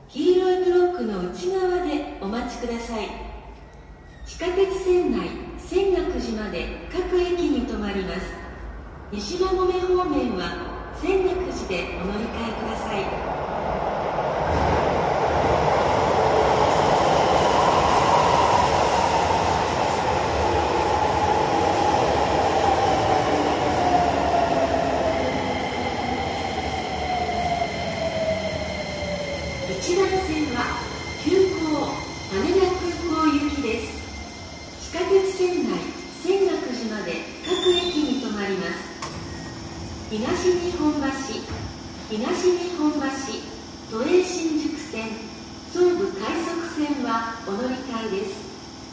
黄色いブロックの内側でお待ちください。地下鉄線内、泉岳寺まで各駅に停まります。西馬込方面は泉岳寺でお乗り換えください。1番線は急行羽田空港行きです。地下鉄線内、泉岳寺まで各駅に停まります。東日本橋、都営新宿線、総武快速線はお乗り換えです。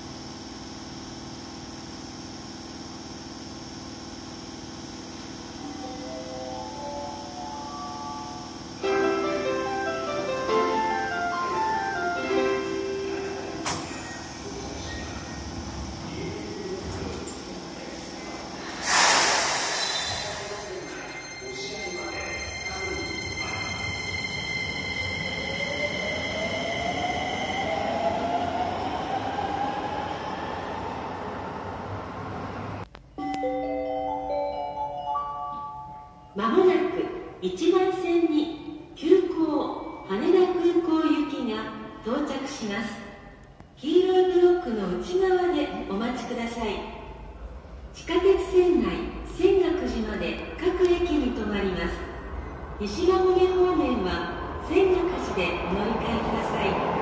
まもなく1番線に急行羽田空港行きが到着します。黄色いブロックの内側でお待ちください。地下鉄線内、泉岳寺まで各駅に停まります。西馬込方面は泉岳寺でお乗り換えください。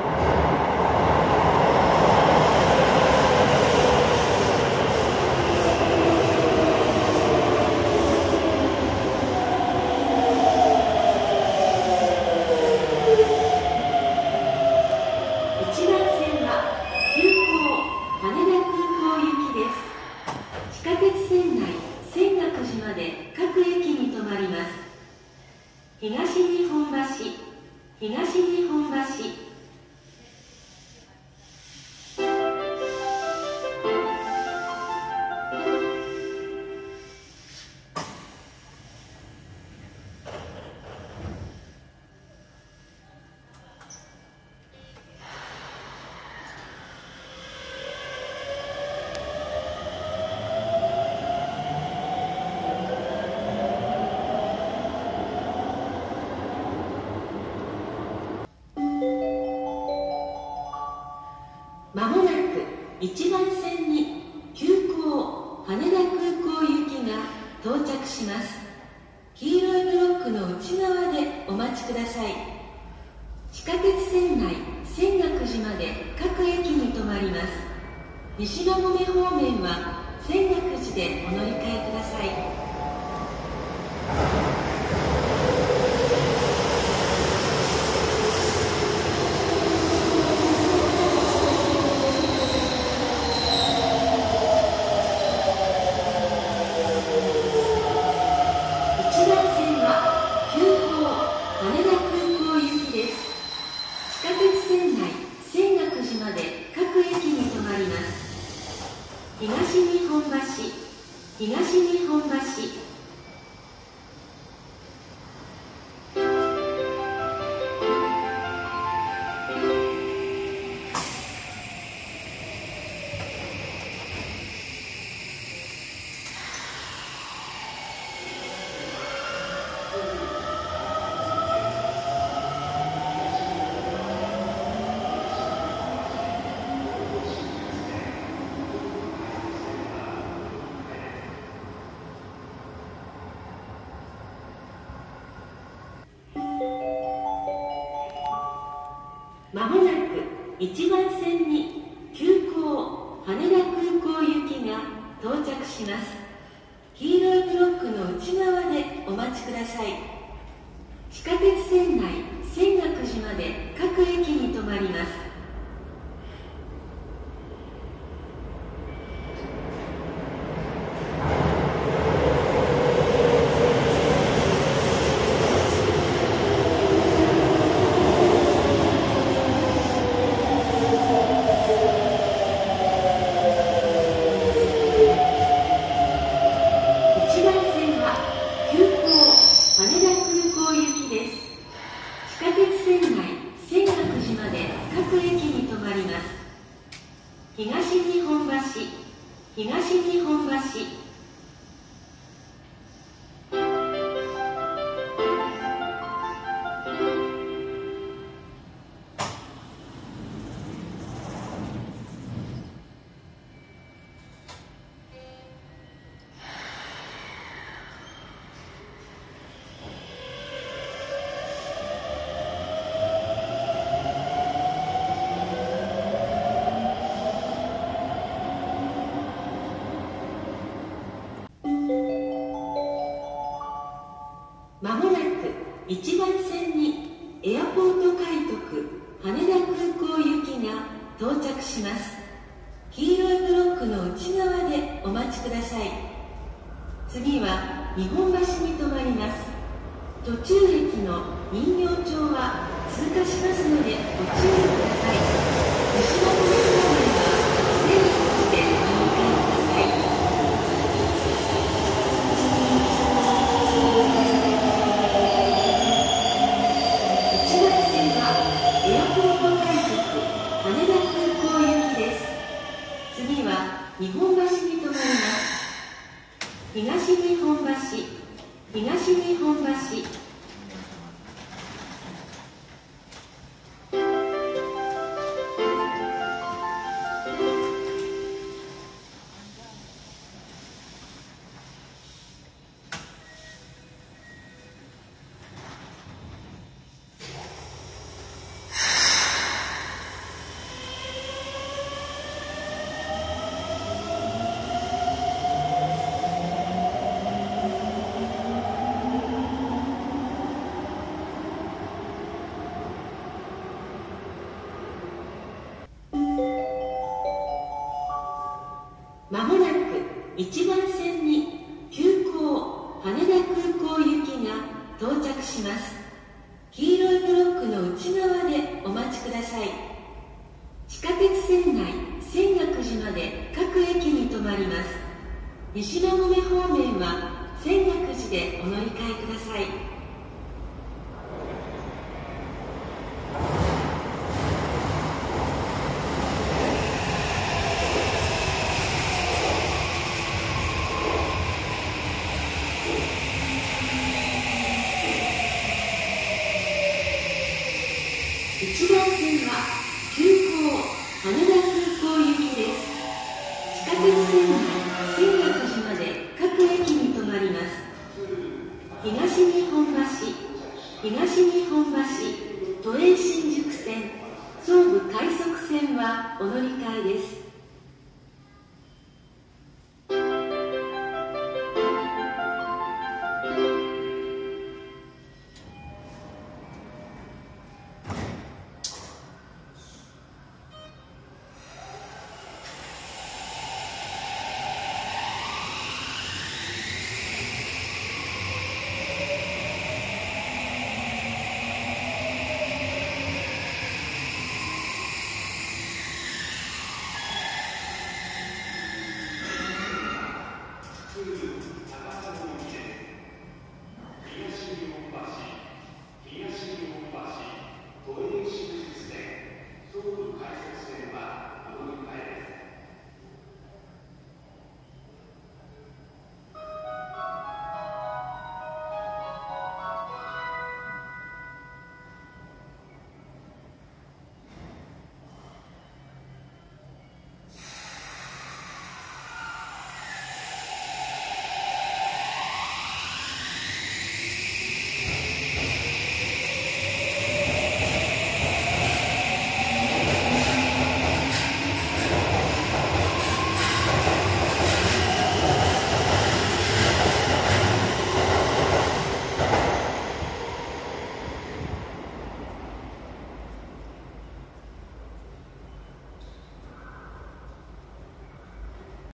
東日本橋まもなく1番線に急行羽田空港行きが到着します。黄色いブロックの内側でお待ちください。地下鉄線内、泉岳寺まで各駅に停まります。西馬込方面は泉岳寺でお乗り換えください。東日本橋まもなく1番線に急行羽田空港行きが到着します。黄色いブロックの内側でお待ちください。地下鉄線内、泉岳寺まで各駅に停まります。地東日本橋、東日本橋。まもなく1番線にエアポート快特羽田空港行きが到着します。黄色いブロックの内側でお待ちください。次は日本橋に停まります。途中駅の人形町は通過しますのでご注意ください。西の方面は全駅でお乗り換えください。日本橋に停まります。東日本橋、東日本橋。まもなく1番線に急行羽田空港行きが到着します。黄色いブロックの内側でお待ちください。地下鉄線内泉岳寺まで各駅に停まります。西馬込方面は泉岳寺でお乗り換えください。1番線は急行羽田空港行きです。地下鉄線内泉岳寺まで各駅に停まります。東日本橋、東日本橋、都営新宿線、総武快速線はお乗り換えです。